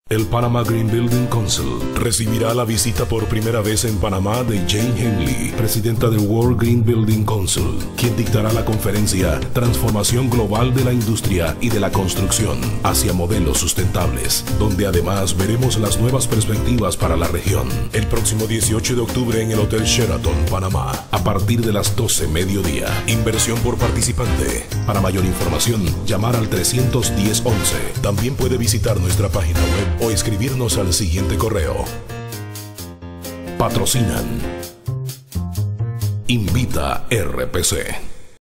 El Panama Green Building Council recibirá la visita por primera vez en Panamá de Jane Henley, presidenta del World Green Building Council, quien dictará la conferencia Transformación Global de la Industria y de la Construcción hacia modelos sustentables, donde además veremos las nuevas perspectivas para la región. El próximo 18 de octubre en el Hotel Sheraton, Panamá, a partir de las 12 mediodía. Inversión por participante. Para mayor información, llamar al 310-11. También puede visitar nuestra página web o escribirnos al siguiente correo. Patrocinan Invita RPC.